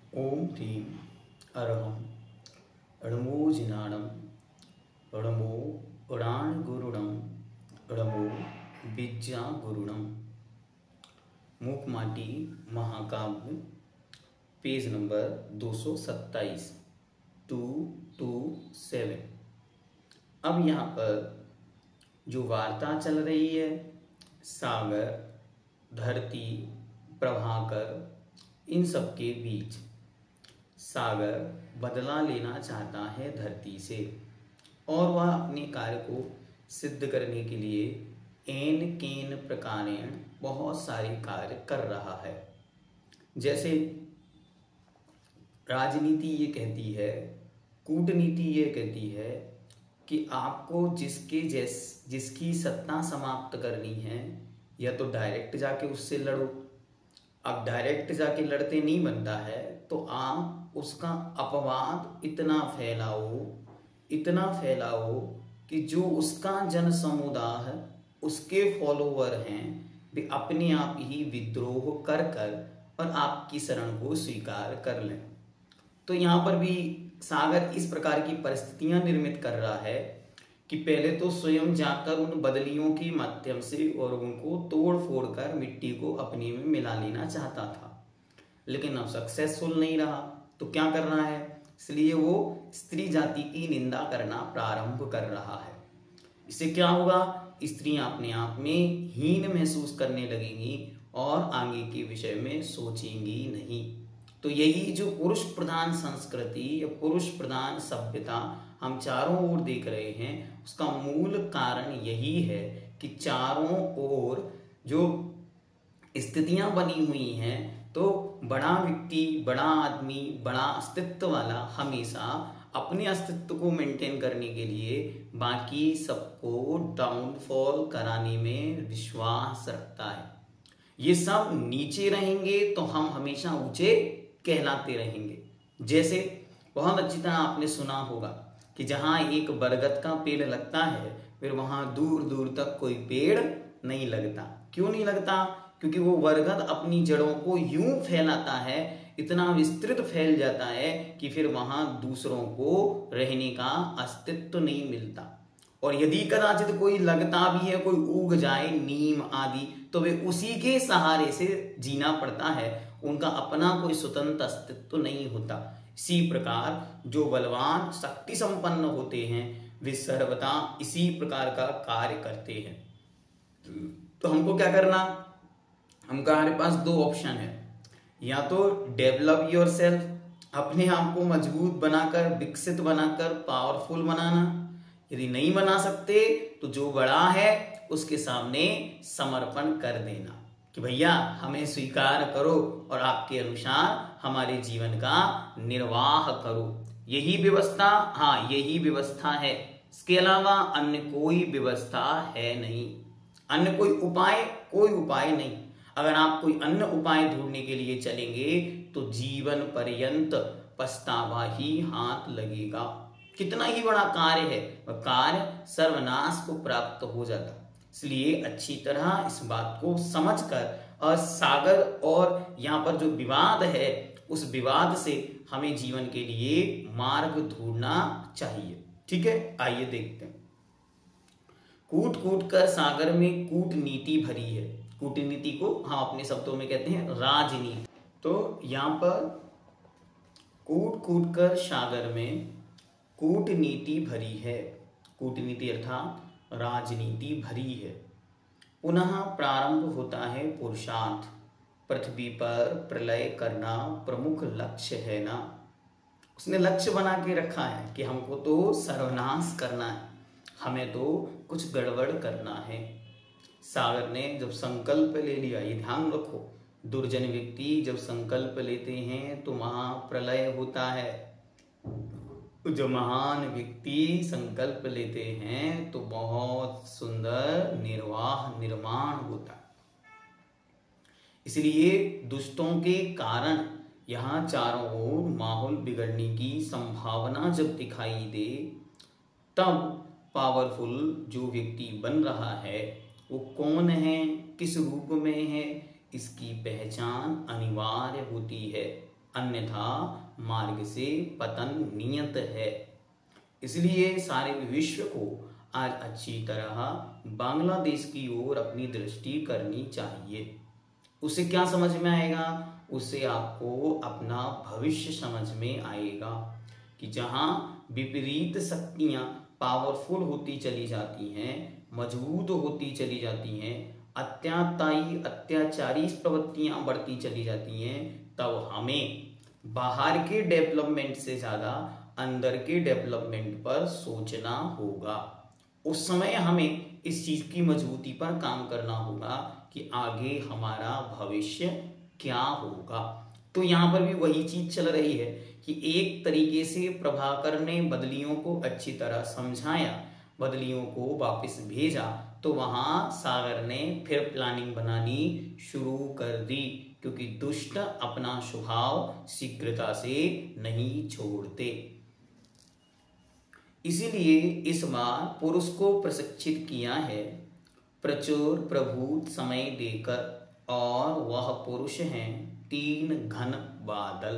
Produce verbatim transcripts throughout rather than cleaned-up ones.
ओम ह्रीं अरहं णमो जिनाणं णमो उड़ाणगुरुणं णमो विद्यागुरुणं। मूकमाटी महाकाव्य page number दो सौ सत्ताईस टू टू सेवन। अब यहाँ पर जो वार्ता चल रही है, सागर, धरती, प्रभाकर, इन सब के बीच सागर बदला लेना चाहता है धरती से और वह अपने कार्य को सिद्ध करने के लिए एन केन प्रकारेण बहुत सारे कार्य कर रहा है। जैसे राजनीति ये कहती है, कूटनीति ये कहती है कि आपको जिसके जैस जिसकी सत्ता समाप्त करनी है या तो डायरेक्ट जाके उससे लड़ो। अब डायरेक्ट जाके लड़ते नहीं बनता है तो आप उसका अपवाद इतना फैलाओ इतना फैलाओ कि जो उसका जन समुदाय उसके फॉलोवर हैं वे अपने आप ही विद्रोह कर कर और आपकी शरण को स्वीकार कर लें। तो यहाँ पर भी सागर इस प्रकार की परिस्थितियां निर्मित कर रहा है कि पहले तो स्वयं जाकर उन बदलियों के माध्यम से और उनको तोड़ फोड़ कर मिट्टी को अपने में मिला लेना चाहता था, लेकिन अब सक्सेसफुल नहीं रहा। तो क्या करना है, इसलिए वो स्त्री जाति की निंदा करना प्रारंभ कर रहा है। इससे क्या होगा, स्त्रियां अपने आप में हीन महसूस करने लगेंगी और आगे के विषय में सोचेंगी नहीं। तो यही जो पुरुष प्रधान संस्कृति या पुरुष प्रधान सभ्यता हम चारों ओर देख रहे हैं, उसका मूल कारण यही है कि चारों ओर जो स्थितियां बनी हुई हैं, तो बड़ा व्यक्ति, बड़ा आदमी, बड़ा अस्तित्व वाला हमेशा अपने अस्तित्व को मेंटेन करने के लिए बाकी सबको डाउनफॉल कराने में विश्वास रखता है। ये सब नीचे रहेंगे तो हम हमेशा ऊंचे कहलाते रहेंगे। जैसे बहुत अच्छी तरह आपने सुना होगा कि जहां एक बरगद का पेड़ लगता है फिर वहां दूर दूर तक कोई पेड़ नहीं लगता। क्यों नहीं लगता? क्योंकि वो बरगद अपनी जड़ों को यूं फैलाता है, इतना विस्तृत फैल जाता है कि फिर वहां दूसरों को रहने का अस्तित्व नहीं मिलता। और यदि कदाचित कोई लगता भी है, कोई उग जाए नीम आदि, तो वे उसी के सहारे से जीना पड़ता है, उनका अपना कोई स्वतंत्र अस्तित्व नहीं होता। इसी प्रकार जो बलवान शक्ति संपन्न होते हैं वे सर्वदा इसी प्रकार का कार्य करते हैं। तो हमको क्या करना, हमका हमारे पास दो ऑप्शन है, या तो डेवलप योरसेल्फ, अपने आप को मजबूत बनाकर, विकसित बनाकर, पावरफुल बनाना। यदि नहीं बना सकते तो जो बड़ा है उसके सामने समर्पण कर देना कि भैया हमें स्वीकार करो और आपके अनुसार हमारे जीवन का निर्वाह करो। यही व्यवस्था, हाँ यही व्यवस्था है, इसके अलावा अन्य कोई व्यवस्था है नहीं, अन्य कोई उपाय कोई उपाय नहीं। अगर आप कोई अन्य उपाय ढूंढने के लिए चलेंगे तो जीवन पर्यंत पछतावा ही हाथ लगेगा। कितना ही बड़ा कार्य है वह कार्य सर्वनाश को प्राप्त हो जाता। इसलिए अच्छी तरह इस बात को समझकर और सागर और यहाँ पर जो विवाद है उस विवाद से हमें जीवन के लिए मार्ग ढूंढना चाहिए। ठीक है, आइए देखते हैं। कूट कूट कर सागर में कूटनीति भरी है। कूटनीति को हम अपने शब्दों में कहते हैं राजनीति। तो यहाँ पर कूट कूट कर सागर में कूटनीति भरी है। कूटनीति अर्थात राजनीति भरी है। पुनः प्रारंभ होता है पुरुषार्थ। पृथ्वी पर प्रलय करना प्रमुख लक्ष्य है ना। उसने लक्ष्य बना के रखा है कि हमको तो सर्वनाश करना है, हमें तो कुछ गड़बड़ करना है। सागर ने जब संकल्प ले लिया, ये ध्यान रखो, दुर्जन व्यक्ति जब संकल्प लेते हैं तो महाप्रलय होता है। जो महान व्यक्ति संकल्प लेते हैं तो बहुत सुंदर निर्वाह निर्माण होता है। इसलिए दुष्टों के कारण यहाँ चारों ओर माहौल बिगड़ने की संभावना जब दिखाई दे, तब पावरफुल जो व्यक्ति बन रहा है वो कौन है, किस रूप में है, इसकी पहचान अनिवार्य होती है। अन्यथा मार्ग से पतन नियत है। इसलिए सारे विश्व को आज अच्छी तरह बांग्लादेश की ओर अपनी दृष्टि करनी चाहिए। उससे क्या समझ में आएगा? उससे आपको अपना भविष्य समझ में आएगा कि जहां विपरीत शक्तियां पावरफुल होती चली जाती हैं, मजबूत होती चली जाती हैं, अत्याचारी अत्याचारी प्रवृत्तियां बढ़ती चली जाती हैं, तब हमें बाहर के डेवलपमेंट से ज्यादा अंदर के डेवलपमेंट पर सोचना होगा। उस समय हमें इस चीज की मजबूती पर काम करना होगा कि आगे हमारा भविष्य क्या होगा। तो यहाँ पर भी वही चीज चल रही है कि एक तरीके से प्रभाकर ने बदलियों को अच्छी तरह समझाया, बदलियों को वापस भेजा, तो वहां सागर ने फिर प्लानिंग बनानी शुरू कर दी, क्योंकि दुष्ट अपना स्वभाव शीघ्रता से नहीं छोड़ते। इसीलिए इस बार पुरुष को प्रशिक्षित किया है प्रचुर प्रभुत समय देकर, और वह पुरुष हैं तीन घन बादल।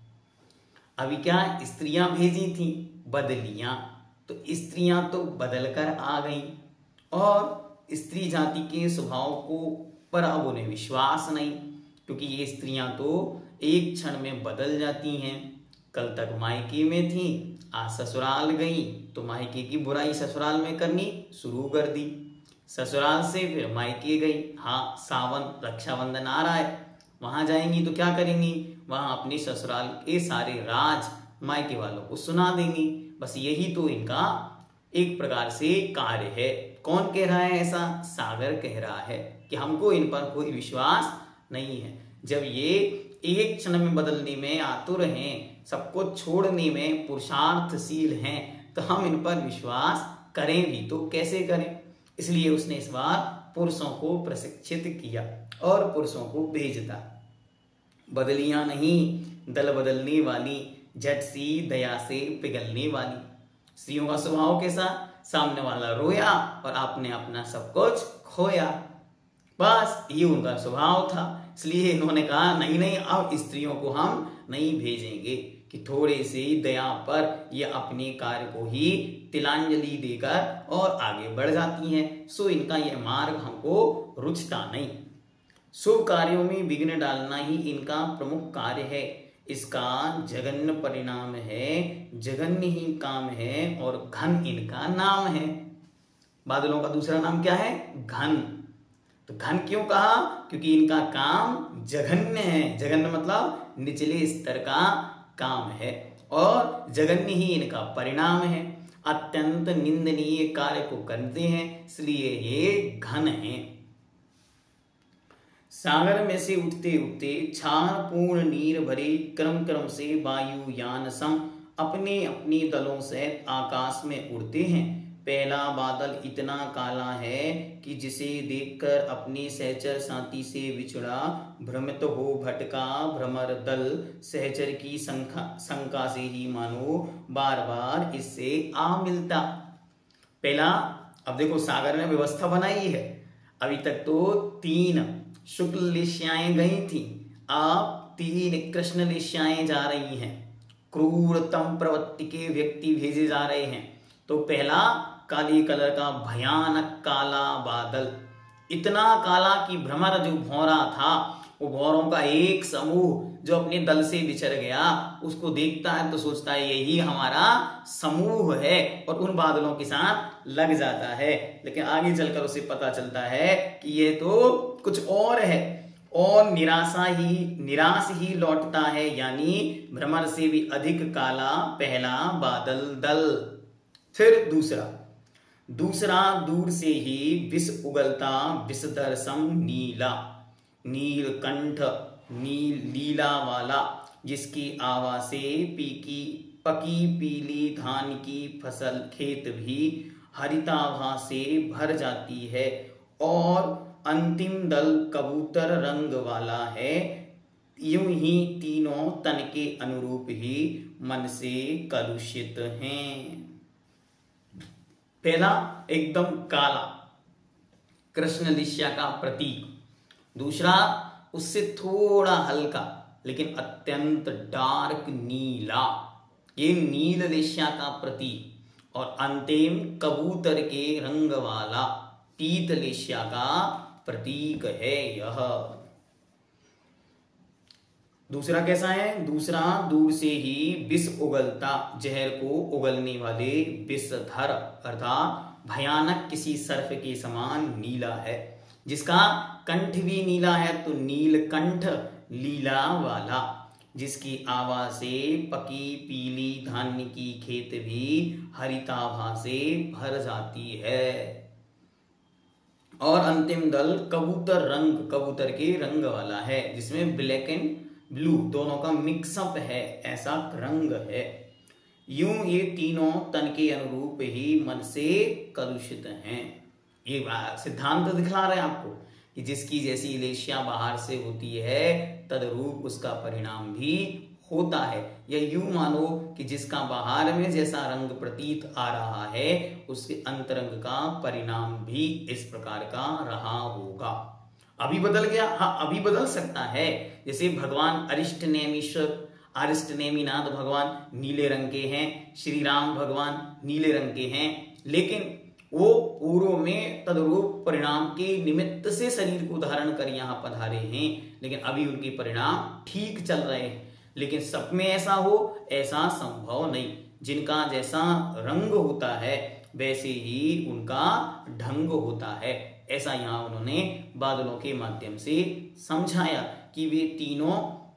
अभी क्या स्त्रियां भेजी थी बदलियां, तो स्त्रियां तो बदल कर आ गईं और स्त्री जाति के स्वभाव को पर अब उन्हें विश्वास नहीं, क्योंकि ये स्त्रियां तो एक क्षण में बदल जाती हैं। कल तक मायके में थी, आज ससुराल गई तो मायके की बुराई ससुराल में करनी शुरू कर दी, ससुराल से फिर मायके गई। हाँ, सावन रक्षाबंधन आ रहा है, वहां जाएंगी तो क्या करेंगी? वहां अपने ससुराल के सारे राज मायके वालों को सुना देंगी। बस यही तो इनका एक प्रकार से कार्य है। कौन कह रहा है ऐसा? सागर कह रहा है कि हमको इन पर कोई विश्वास नहीं है। जब ये एक क्षण में बदलने में आतुर हैं, सबको छोड़ने में पुरुषार्थशील हैं, तो हम इन पर विश्वास करें भी तो कैसे करें? इसलिए उसने इस बार पुरुषों को प्रशिक्षित किया और पुरुषों को भेजता। बदलियां नहीं, दल बदलने वाली, झट सी दया से पिघलने वाली। स्त्रियों का स्वभाव कैसा? सामने वाला रोया और आपने अपना सब कुछ खोया, बस ये उनका स्वभाव था। इसलिए इन्होंने कहा नहीं नहीं, अब स्त्रियों को हम नहीं भेजेंगे, कि थोड़े से दया पर ये अपने कार्य को ही तिलांजलि देकर और आगे बढ़ जाती हैं। सो इनका यह मार्ग हमको रुचता नहीं। शुभ कार्यों में विघ्न डालना ही इनका प्रमुख कार्य है। इसका जघन्य परिणाम है, जघन्य ही काम है, और घन इनका नाम है। बादलों का दूसरा नाम क्या है? घन। तो घन क्यों कहा? क्योंकि इनका काम जघन्य है। जघन्य मतलब निचले स्तर का काम है, और जघन्य ही इनका परिणाम है। अत्यंत निंदनीय कार्य को करते हैं, इसलिए ये घन है। सागर में से उठते उठते क्षार पूर्ण नीर भरे क्रम क्रम से वायुयान सम अपने अपने दलों से आकाश में उड़ते हैं। पहला बादल इतना काला है कि जिसे देखकर अपने सहचर साथी से विछड़ा भ्रमित हो भटका भ्रमर दल सहचर की शंका से ही मानो बार बार इससे आ मिलता। पहला, अब देखो सागर में व्यवस्था बनाई है। अभी तक तो तीन शुक्ल लिश्याएं गई थी, अब तीन कृष्ण लिश्याएं जा रही हैं। क्रूरतम प्रवृत्ति के व्यक्ति भेजे जा रहे हैं। तो पहला काली कलर का भयानक काला बादल, इतना काला कि भ्रमर जो भौरा था, वो भौरों का एक समूह जो अपने दल से बिछड़ गया, उसको देखता है तो सोचता है यही हमारा समूह है, और उन बादलों के साथ लग जाता है। लेकिन आगे चलकर उसे पता चलता है कि ये तो कुछ और है, और निराशा ही निराश ही लौटता है। यानी भ्रमर से भी अधिक काला पहला बादल दल। फिर दूसरा दूसरा दूर से ही विष उगलता विषधर सम नीला, नीलकंठ नील लीला वाला, जिसकी आवा से पीकी पकी पीली धान की फसल खेत भी हरिताभा से भर जाती है, और अंतिम दल कबूतर रंग वाला है। यूं ही तीनों तन के अनुरूप ही मन से कलुषित हैं। पहला एकदम काला, कृष्ण लिश्या का प्रतीक। दूसरा उससे थोड़ा हल्का, लेकिन अत्यंत डार्क नीला, ये नील लेश्या का प्रतीक। और अंतिम कबूतर के रंग वाला पीत लेश्या का प्रतीक है यह। दूसरा कैसा है? दूसरा दूर से ही विष उगलता, जहर को उगलने वाले विषधर अर्थात भयानक किसी सर्प के समान नीला है, जिसका कंठ भी नीला है तो नीलकंठ लीला वाला, जिसकी आभा से पकी पीली धान्य की खेत भी हरिताभा से भर जाती है। और अंतिम दल कबूतर रंग, कबूतर के रंग वाला है, जिसमें ब्लैक एंड ब्लू दोनों का मिक्सअप है, ऐसा रंग है। यूं ये तीनों तन के अनुरूप ही मन से कलुषित हैं। ये सिद्धांत दिखला रहे हैं आपको कि जिसकी जैसी लेश्या बाहर से होती है तदरूप उसका परिणाम भी होता है। या यूं मानो कि जिसका बाहर में जैसा रंग प्रतीत आ रहा है उसके अंतरंग का परिणाम भी इस प्रकार का रहा होगा। अभी बदल गया? हाँ, अभी बदल सकता है। जैसे भगवान अरिष्टनेमीश्वर अरिष्टनेमीनाथ भगवान नीले रंग के हैं, श्री राम भगवान नीले रंग के हैं, लेकिन वो पूर्व में तदरूप परिणाम के निमित्त से शरीर को धारण कर यहाँ पधारे हैं, लेकिन अभी उनके परिणाम ठीक चल रहे हैं। लेकिन सब में ऐसा हो, ऐसा संभव नहीं। जिनका जैसा रंग होता है वैसे ही उनका ढंग होता है, ऐसा यहाँ उन्होंने बादलों के माध्यम से समझाया कि वे तीनों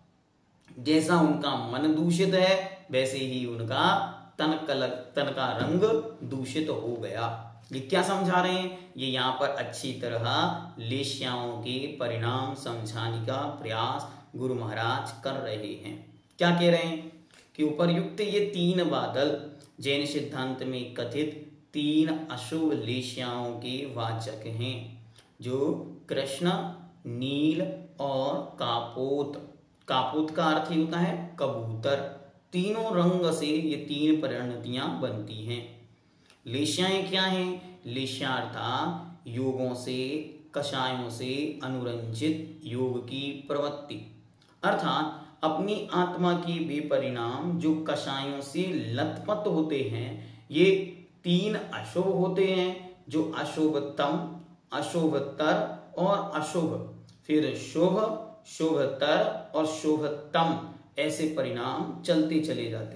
जैसा उनका मन दूषित है वैसे ही उनका तन कल तन का रंग दूषित हो गया। ये क्या समझा रहे हैं? ये यहाँ पर अच्छी तरह लेश्याओं के परिणाम समझाने का प्रयास गुरु महाराज कर रहे हैं। क्या कह रहे हैं कि उपर्युक्त ये तीन बादल जैन सिद्धांत में कथित तीन अशुभ लेश्याओं के वाचक हैं, जो कृष्ण, नील और कापोत। कापोत का अर्थ ही होता है कबूतर। तीनों रंग से ये तीन परिणतियां बनती हैं। लेश्याएं क्या हैं? लेश्या अर्थात योगों से, कषायों से अनुरंजित योग की प्रवृत्ति, अर्थात अपनी आत्मा के वे परिणाम जो कषायों से लथपथ होते हैं, ये तीन अशुभ होते हैं, जो अशुभतम, अशुभतर और अशुभ, फिर शुभ, शुभतर और शुभतम, ऐसे परिणाम चलते चले जाते।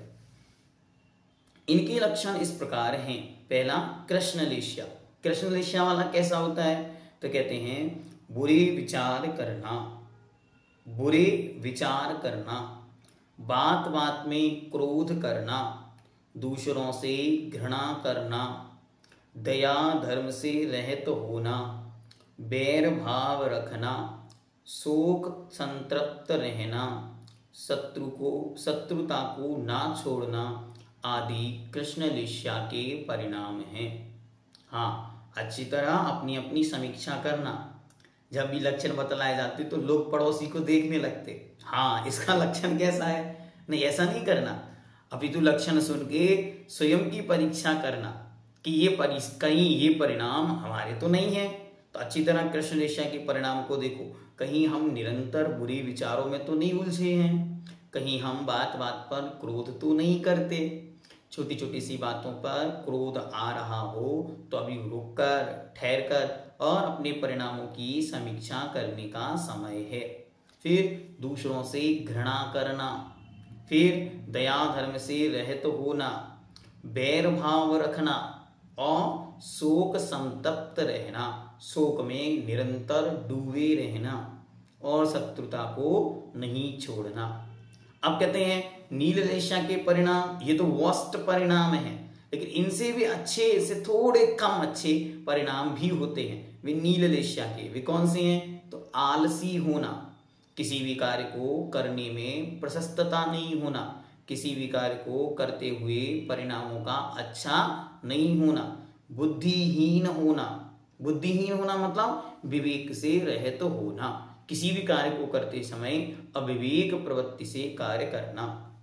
इनके लक्षण इस प्रकार हैं। पहला कृष्ण लेश्या। कृष्ण लेश्या वाला कैसा होता है? तो कहते हैं बुरे विचार करना, बुरे विचार करना, बात बात में क्रोध करना, दूसरों से घृणा करना, दया धर्म से रहित होना, बैर भाव रखना, शोक संतृप्त रहना, शत्रु को शत्रुता को ना छोड़ना आदि कृष्ण लेश्या के परिणाम हैं। हाँ, अच्छी तरह अपनी अपनी समीक्षा करना। जब भी लक्षण बतलाए जाते तो लोग पड़ोसी को देखने लगते, हाँ इसका लक्षण कैसा है। नहीं, ऐसा नहीं करना। अभी तो लक्षण सुन के स्वयं की परीक्षा करना कि ये परि कहीं ये परिणाम हमारे तो नहीं है। तो अच्छी तरह कृष्ण लेश्या के परिणाम को देखो, कहीं हम निरंतर बुरे विचारों में तो नहीं उलझे हैं, कहीं हम बात बात पर क्रोध तो नहीं करते, छोटी छोटी सी बातों पर क्रोध आ रहा हो तो अभी रुककर, ठहर कर और अपने परिणामों की समीक्षा करने का समय है। फिर दूसरों से घृणा करना, फिर दया धर्म से रहित होना, बैर भाव रखना और शोक संतप्त रहना, शोक में निरंतर डूबे रहना और शत्रुता को नहीं छोड़ना। अब कहते हैं नील लेश्या के परिणाम, ये तो वर्स्ट परिणाम है, लेकिन इनसे भी अच्छे से थोड़े कम अच्छे परिणाम भी होते हैं वे नील लेश्या के। वे कौन से हैं? तो आलसी होना, किसी भी कार्य को करने में प्रशस्तता नहीं होना, किसी भी कार्य को करते हुए परिणामों का अच्छा नहीं होना, बुद्धिहीन होना। बुद्धिहीन होना मतलब विवेक से रहित तो होना, किसी भी कार्य को करते समय अविवेक प्रवृत्ति से कार्य करना,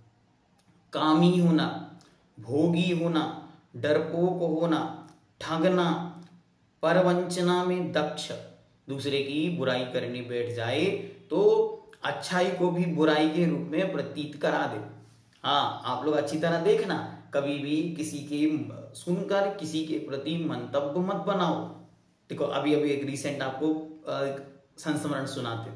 कामी होना, भोगी होना, डरपोक होना, ठगना, परवंचना में दक्ष, दूसरे की बुराई करने बैठ जाए तो अच्छाई को भी बुराई के रूप में प्रतीत करा दे। हाँ, आप लोग अच्छी तरह देखना, कभी भी किसी के सुनकर किसी के प्रति मंतव्य मत बनाओ। देखो अभी अभी एक रिसेंट आपको संस्मरण सुनाते।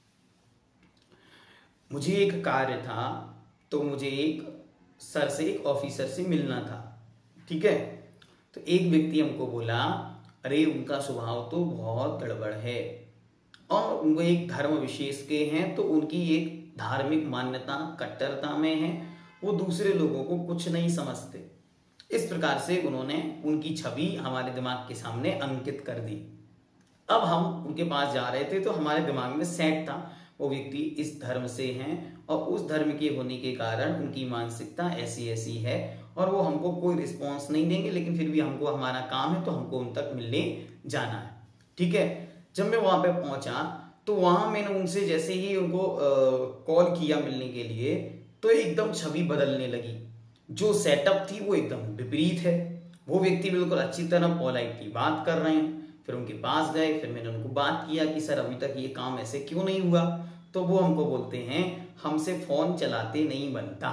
मुझे एक कार्य था, तो मुझे एक सर से, एक ऑफिसर से मिलना था, ठीक है। तो एक व्यक्ति हमको बोला, अरे उनका स्वभाव तो बहुत गड़बड़ है और उनको एक धर्म विशेष के हैं, तो उनकी एक धार्मिक मान्यता कट्टरता में है, वो दूसरे लोगों को कुछ नहीं समझते। इस प्रकार से उन्होंने उनकी छवि हमारे दिमाग के सामने अंकित कर दी। अब हम उनके पास जा रहे थे, तो हमारे दिमाग में सेट था वो व्यक्ति इस धर्म से हैं और उस धर्म के होने के कारण उनकी मानसिकता ऐसी ऐसी है और वो हमको कोई रिस्पॉन्स नहीं देंगे, लेकिन फिर भी हमको हमारा काम है तो हमको उन तक मिलने जाना है, ठीक है। जब मैं वहां पे पहुंचा तो वहां मैंने उनसे जैसे ही उनको कॉल किया मिलने के लिए, तो एकदम छवि बदलने लगी। जो सेटअप थी वो एकदम विपरीत है। वो व्यक्ति बिल्कुल अच्छी तरह पोलाइटली बात कर रहे हैं। फिर उनके पास गए, फिर मैंने उनको बात किया कि सर अभी तक ये काम ऐसे क्यों नहीं हुआ। तो वो हमको बोलते हैं हमसे फोन चलाते नहीं बनता।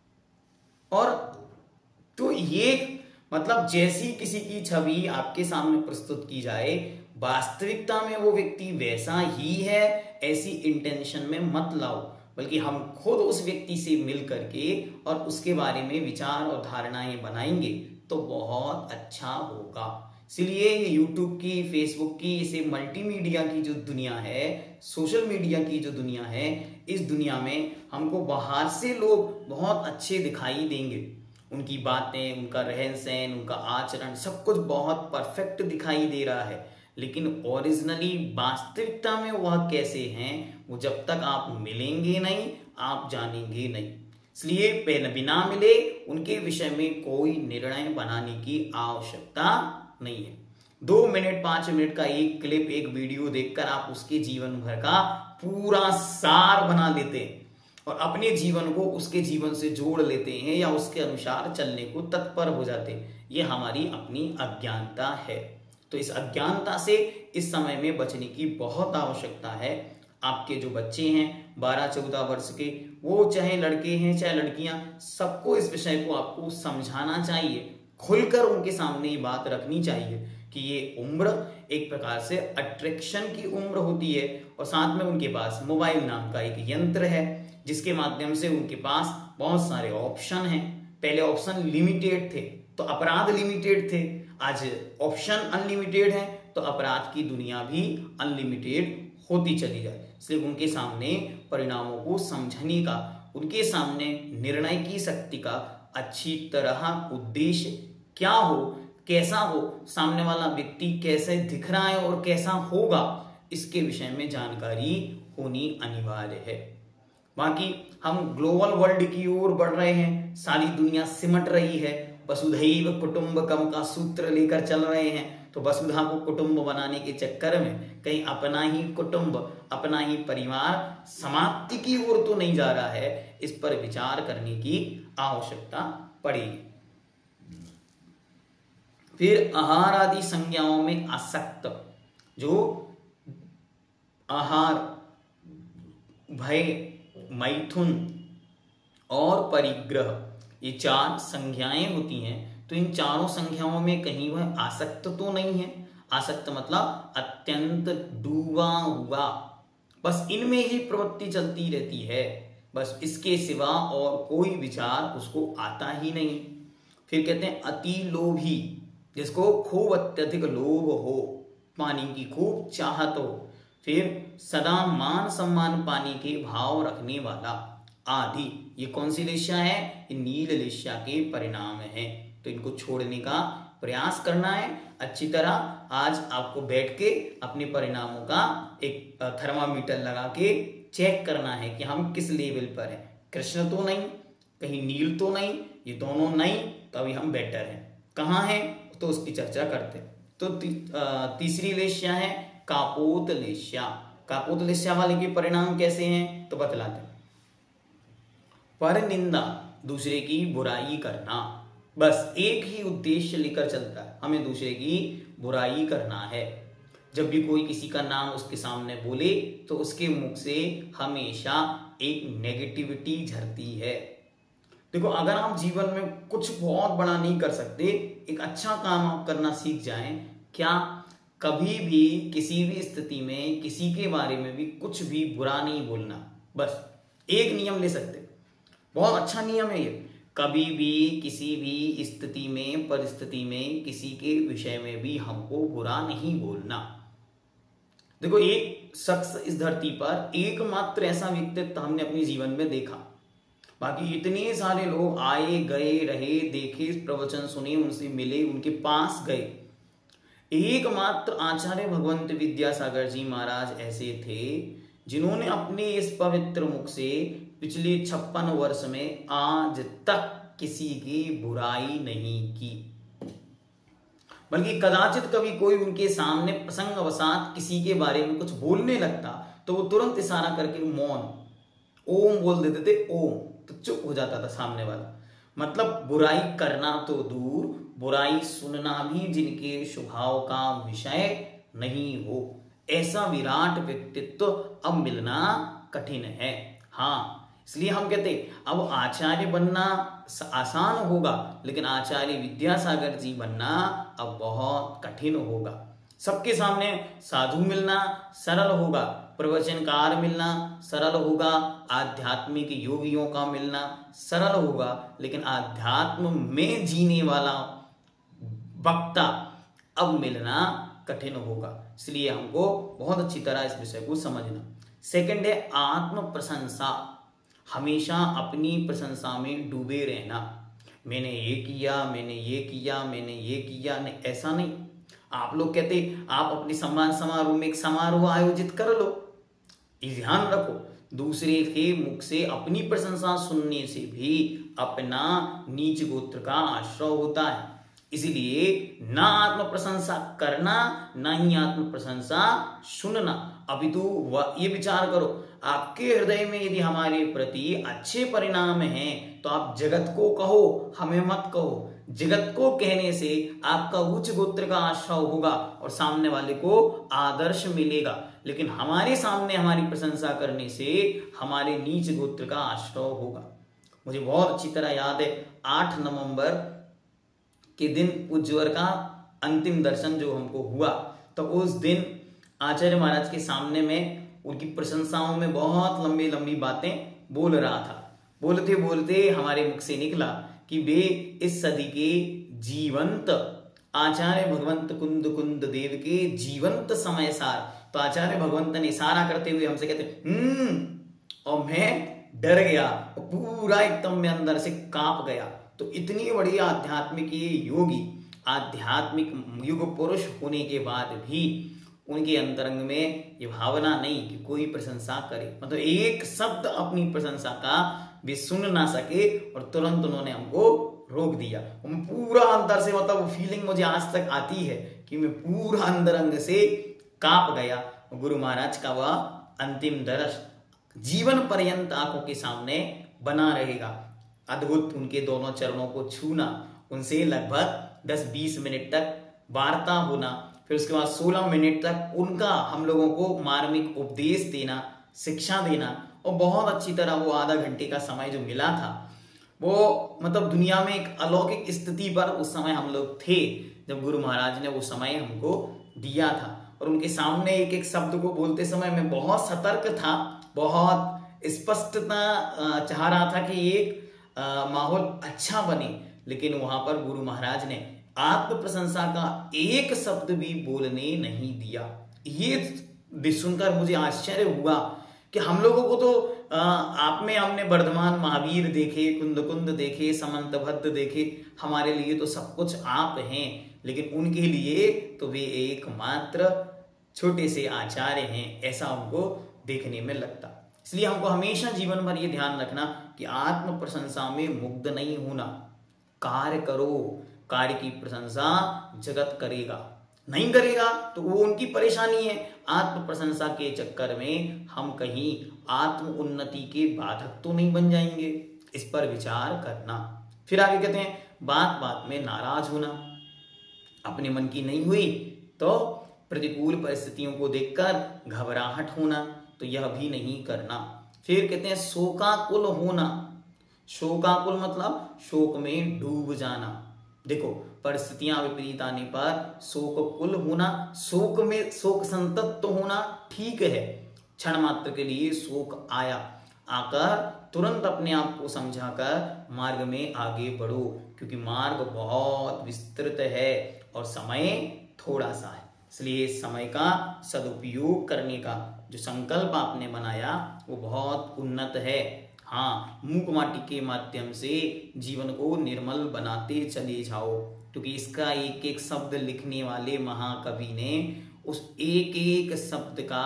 और तो ये मतलब जैसी किसी की छवि आपके सामने प्रस्तुत की जाए, वास्तविकता में वो व्यक्ति वैसा ही है, ऐसी इंटेंशन में मत लाओ, बल्कि हम खुद उस व्यक्ति से मिल करके और उसके बारे में विचार और धारणाएं बनाएंगे तो बहुत अच्छा होगा। इसलिए ये यूट्यूब की, फेसबुक की, इसे मल्टीमीडिया की जो दुनिया है, सोशल मीडिया की जो दुनिया है, इस दुनिया में हमको बाहर से लोग बहुत अच्छे दिखाई देंगे। उनकी बातें, उनका रहन सहन, उनका आचरण, सब कुछ बहुत परफेक्ट दिखाई दे रहा है, लेकिन ओरिजिनली वास्तविकता में वह कैसे हैं, वो जब तक आप मिलेंगे नहीं, आप जानेंगे नहीं। इसलिए पहले बिना मिले उनके विषय में कोई निर्णय बनाने की आवश्यकता नहीं है। दो मिनट पांच मिनट का एक क्लिप, एक वीडियो देखकर आप उसके जीवन भर का पूरा सार बना लेते हैं और अपने जीवन को उसके जीवन से जोड़ लेते हैं या उसके अनुसार चलने को तत्पर हो जाते हैं। ये हमारी अपनी अज्ञानता है। तो इस अज्ञानता से इस समय में बचने की बहुत आवश्यकता है। आपके जो बच्चे हैं बारह चौदह वर्ष के, वो चाहे लड़के हैं चाहे लड़कियां, सबको इस विषय को आपको समझाना चाहिए, खुलकर उनके सामने ये बात रखनी चाहिए कि ये उम्र एक प्रकार से अट्रैक्शन की उम्र होती है और साथ में उनके पास मोबाइल नाम का एक यंत्र है जिसके माध्यम से उनके पास बहुत सारे ऑप्शन हैं। पहले ऑप्शन लिमिटेड थे तो अपराध लिमिटेड थे, आज ऑप्शन अनलिमिटेड है तो अपराध की दुनिया भी अनलिमिटेड होती चली जाए। इसलिए उनके सामने परिणामों को समझने का, उनके सामने निर्णय की शक्ति का अच्छी तरह उद्देश्य क्या हो, कैसा हो, सामने वाला व्यक्ति कैसे दिख रहा है और कैसा होगा, इसके विषय में जानकारी होनी अनिवार्य है। बाकी हम ग्लोबल वर्ल्ड की ओर बढ़ रहे हैं, सारी दुनिया सिमट रही है, वसुधैव कुटुंबकम का सूत्र लेकर चल रहे हैं, तो वसुधा को कुटुंब बनाने के चक्कर में कहीं अपना ही कुटुंब, अपना ही परिवार समाप्ति की ओर तो नहीं जा रहा है। इस पर विचार करने की आवश्यकता पड़ेगी। फिर आहार आदि संज्ञाओं में आसक्त, जो आहार, भय, मैथुन और परिग्रह, ये चार संज्ञाएं होती हैं, तो इन चारों संख्याओं में कहीं वह आसक्त तो नहीं है। आसक्त मतलब अत्यंत डूबा हुआ, बस इनमें ही प्रवृत्ति चलती रहती है, बस इसके सिवा और कोई विचार उसको आता ही नहीं। फिर कहते हैं अति लोभी, जिसको खूब अत्यधिक लोभ हो, पानी की खूब चाहत हो। फिर सदा मान सम्मान पाने के भाव रखने वाला आदि। ये कौन सी लिस्या है? ये नील लिस्या के परिणाम है। तो इनको छोड़ने का प्रयास करना है अच्छी तरह। आज आपको बैठ के अपने परिणामों का एक थर्मामीटर लगा के चेक करना है कि हम किस लेवल पर हैं। कृष्ण तो नहीं, कहीं नील तो नहीं, ये दोनों नहीं, तो अभी हम बेटर हैं। कहाँ हैं तो उसकी चर्चा करते हैं। तो ती, तीसरी लेस्या है कापोत लेस्या। कापोत लेस्या वाले के परिणाम कैसे हैं तो बतलाते हैं। पर निंदा, दूसरे की बुराई करना, बस एक ही उद्देश्य लेकर चलता है, हमें दूसरे की बुराई करना है। जब भी कोई किसी का नाम उसके सामने बोले तो उसके मुख से हमेशा एक नेगेटिविटी झरती है। देखो, अगर आप जीवन में कुछ बहुत बड़ा नहीं कर सकते, एक अच्छा काम आप करना सीख जाएं, क्या कभी भी किसी भी स्थिति में किसी के बारे में भी कुछ भी बुरा नहीं बोलना। बस एक नियम ले सकते, बहुत अच्छा नियम है ये। कभी भी किसी भी स्थिति में परिस्थिति में किसी के विषय में भी हमको बुरा नहीं बोलना। देखो, एक शख्स इस धरती पर एकमात्र ऐसा व्यक्तित्व हमने अपने जीवन में देखा, बाकी इतने सारे लोग आए गए रहे, देखे, प्रवचन सुने, उनसे मिले, उनके पास गए। एकमात्र आचार्य भगवंत विद्यासागर जी महाराज ऐसे थे जिन्होंने अपने इस पवित्र मुख से पिछले छप्पन वर्ष में आज तक किसी की बुराई नहीं की, बल्कि कदाचित कभी कोई उनके सामने प्रसंगवशात किसी के बारे में कुछ बोलने लगता तो वो तुरंत इशारा करके मौन ओम बोल देते थे, ओम, तो चुप हो जाता था सामने वाला। मतलब बुराई करना तो दूर, बुराई सुनना भी जिनके स्वभाव का विषय नहीं हो, ऐसा विराट व्यक्तित्व अब मिलना कठिन है। हाँ, इसलिए हम कहते अब आचार्य बनना आसान होगा, लेकिन आचार्य विद्यासागर जी बनना अब बहुत कठिन होगा। सबके सामने साधु मिलना सरल होगा, प्रवचनकार मिलना सरल होगा, आध्यात्मिक योगियों का मिलना सरल होगा, लेकिन आध्यात्म में जीने वाला वक्ता अब मिलना कठिन होगा। इसलिए हमको बहुत अच्छी तरह इस विषय को समझना। सेकंड है आत्म प्रशंसा। हमेशा अपनी प्रशंसा में डूबे रहना। मैंने ये किया, मैंने ये किया, मैंने ये किया, नहीं, ऐसा नहीं। आप लोग कहते आप अपने सम्मान समारोह में एक समारोह आयोजित कर लो, ये ध्यान रखो, दूसरे के मुख से अपनी प्रशंसा सुनने से भी अपना नीच गोत्र का आश्रय होता है। इसलिए ना आत्म प्रशंसा करना, ना ही आत्म प्रशंसा सुनना। अभी तो ये विचार करो, आपके हृदय में यदि हमारे प्रति अच्छे परिणाम हैं तो आप जगत को कहो, हमें मत कहो। जगत को कहने से आपका उच्च गोत्र का आश्रय होगा और सामने वाले को आदर्श मिलेगा, लेकिन हमारे सामने हमारी प्रशंसा करने से हमारे नीच गोत्र का आश्रय होगा। मुझे बहुत अच्छी तरह याद है, आठ नवंबर के दिन पूज्यवर का अंतिम दर्शन जो हमको हुआ, तो उस दिन आचार्य महाराज के सामने में उनकी प्रशंसाओं में बहुत लंबी लंबी बातें बोल रहा था। बोलते बोलते हमारे मुख से निकला कि वे इस सदी के जीवंत आचार्य भगवंत कुंद कुंद देव के जीवंत समय सार। तो आचार्य भगवंत ने इशारा करते हुए हमसे कहते हम्म, और मैं डर गया, पूरा एकदम मैं अंदर से कांप गया। तो इतनी बड़ी आध्यात्मिक ये योगी, आध्यात्मिक युग पुरुष होने के बाद भी उनके अंतरंग में ये भावना नहीं कि कोई प्रशंसा करे, मतलब एक शब्द अपनी प्रशंसा का भी सुन ना सके, और तुरंत उन्होंने हमको रोक दिया। मैं पूरा अंदर से, मतलब वो फीलिंग मुझे आज तक आती है कि मैं पूरा अंदरंग से कांप गया। गुरु महाराज का वह अंतिम दर्शन जीवन पर्यंत आंखों के सामने बना रहेगा। अद्भुत उनके दोनों चरणों को छूना, उनसे लगभग दस बीस मिनट तक वार्ता होना, फिर उसके बाद सोलह मिनट तक उनका हम लोगों को मार्मिक उपदेश देना, शिक्षा देना, और बहुत अच्छी तरह वो आधा घंटे का समय जो मिला था वो मतलब दुनिया में एक अलौकिक स्थिति पर उस समय हम लोग थे जब गुरु महाराज ने वो समय हमको दिया था। और उनके सामने एक एक शब्द को बोलते समय मैं बहुत सतर्क था, बहुत स्पष्टता चाह रहा था कि एक माहौल अच्छा बने, लेकिन वहां पर गुरु महाराज ने आत्म प्रशंसा का एक शब्द भी बोलने नहीं दिया। ये सुनकर मुझे आश्चर्य हुआ कि हम लोगों को तो आप में हमने वर्धमान महावीर देखे, कुंद कुंद देखे, समंतभद्र देखे, हमारे लिए तो सब कुछ आप हैं, लेकिन उनके लिए तो वे एकमात्र छोटे से आचार्य हैं, ऐसा उनको देखने में लगता। इसलिए हमको हमेशा जीवन भर ये ध्यान रखना कि आत्म प्रशंसा में मुग्ध नहीं होना। कार्य करो, कार्य की प्रशंसा जगत करेगा, नहीं करेगा तो वो उनकी परेशानी है। आत्म प्रशंसा के चक्कर में हम कहीं आत्म उन्नति के बाधक तो नहीं बन जाएंगे, इस पर विचार करना। फिर आगे कहते हैं बात बात में नाराज होना। अपने मन की नहीं हुई तो प्रतिकूल परिस्थितियों को देखकर घबराहट होना, तो यह भी नहीं करना। फिर कहते हैं शोकाकुल होना। शोकाकुल मतलब शोक में डूब जाना। देखो परिस्थितियां विपरीत आने पर शोककुल होना, शोक में शोक संतप्त होना ठीक है, क्षण मात्र के लिए शोक आया, आकर तुरंत अपने आप को समझाकर मार्ग में आगे बढ़ो, क्योंकि मार्ग बहुत विस्तृत है और समय थोड़ा सा है। इसलिए समय का सदुपयोग करने का जो संकल्प आपने बनाया वो बहुत उन्नत है। हाँ, मूक माटी के माध्यम से जीवन को निर्मल बनाते चले जाओ, क्योंकि इसका एक एक शब्द लिखने वाले महाकवि ने उस एक एक शब्द का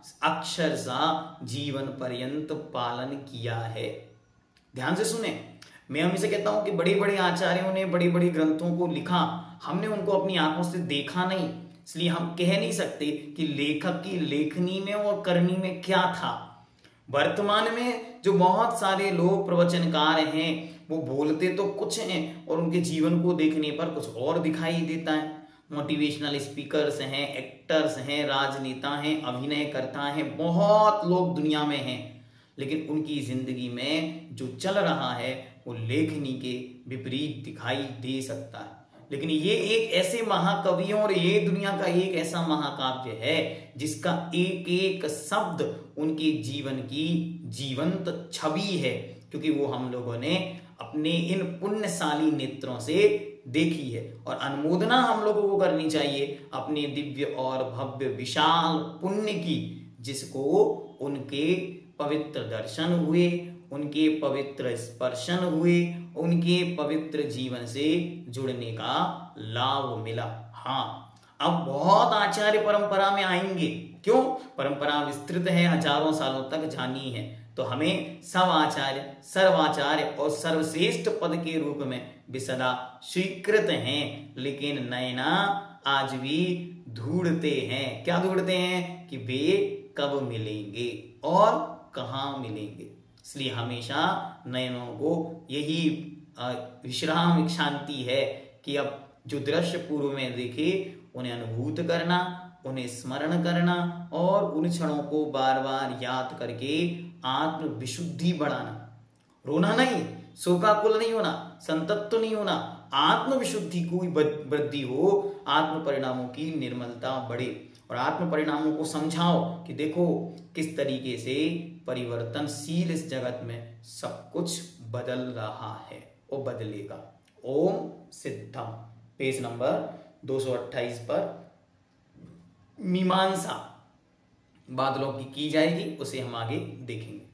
अक्षरशः जीवन पर्यंत पालन किया है। ध्यान से सुने, मैं हमेशा कहता हूं कि बड़े बड़े आचार्यों ने बड़े बड़े ग्रंथों को लिखा, हमने उनको अपनी आंखों से देखा नहीं, इसलिए हम कह नहीं सकते कि लेखक की लेखनी में और करनी में क्या था। वर्तमान में जो बहुत सारे लोग प्रवचनकार हैं वो बोलते तो कुछ हैं और उनके जीवन को देखने पर कुछ और दिखाई देता है। मोटिवेशनल स्पीकर्स हैं, एक्टर्स हैं, राजनेता हैं, अभिनयकर्ता हैं, बहुत लोग दुनिया में हैं, लेकिन उनकी जिंदगी में जो चल रहा है वो लेखनी के विपरीत दिखाई दे सकता है। लेकिन ये एक ऐसे महाकवियों और ये दुनिया का एक ऐसा महाकाव्य है जिसका एक एक शब्द उनके जीवन की जीवंत छवि है, क्योंकि वो हम लोगों ने अपने इन पुण्यशाली नेत्रों से देखी है। और अनुमोदना हम लोगों को करनी चाहिए अपने दिव्य और भव्य विशाल पुण्य की, जिसको उनके पवित्र दर्शन हुए, उनके पवित्र स्पर्शन हुए, उनके पवित्र जीवन से जुड़ने का लाभ मिला। हाँ, अब बहुत आचार्य परंपरा में आएंगे, क्यों? परंपरा विस्तृत है, हजारों सालों तक जानी है, तो हमें सब आचार्य, सर्वाचार्य और सर्वश्रेष्ठ पद के रूप में भी सदा स्वीकृत हैं। लेकिन नैना आज भी ढूंढते हैं, क्या ढूंढते हैं? कि वे कब मिलेंगे और कहाँ मिलेंगे। इसलिए हमेशा नयनों को यही विश्राम शांति है कि अब जो दृश्य पूर्व में देखे उन्हें अनुभूत करना, उन्हें स्मरण करना और उन क्षणों को बार बार याद करके आत्म विशुद्धि बढ़ाना। रोना नहीं, शोकाकुल नहीं होना, संतप्त नहीं होना, आत्म विशुद्धि को वृद्धि हो, आत्म परिणामों की निर्मलता बढ़े और आत्म परिणामों को समझाओ कि देखो किस तरीके से परिवर्तनशील इस जगत में सब कुछ बदल रहा है, वो बदलेगा। ओम सिद्धम, पेज नंबर दो सौ अट्ठाईस पर मीमांसा बादलों की की जाएगी, उसे हम आगे देखेंगे।